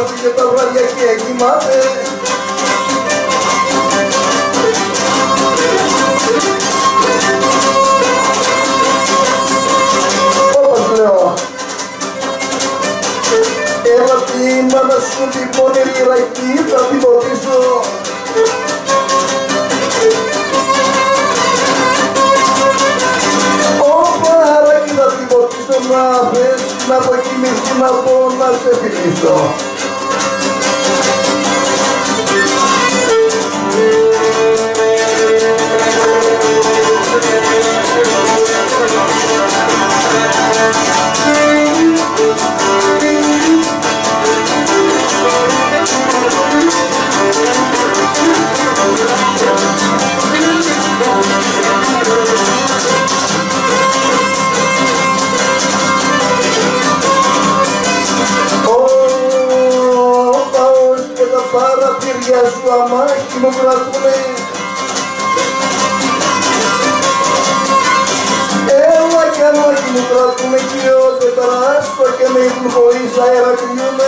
βάζει και τα βράδια και κοιμάται. Όπως λέω, έλα τη μάνα σου την πόνηρη ρακή, θα την ποτίσω. Θα την ποτίσω να πες, να αποκοιμηθεί να πω να σε φιλήσω. Παραθύρια σου αμάχη μου κρατούνε. Έλα κι αμάχη μου κρατούνε κυριώτε άστο και με ύπνου χωρίς αέρα κρυούνε.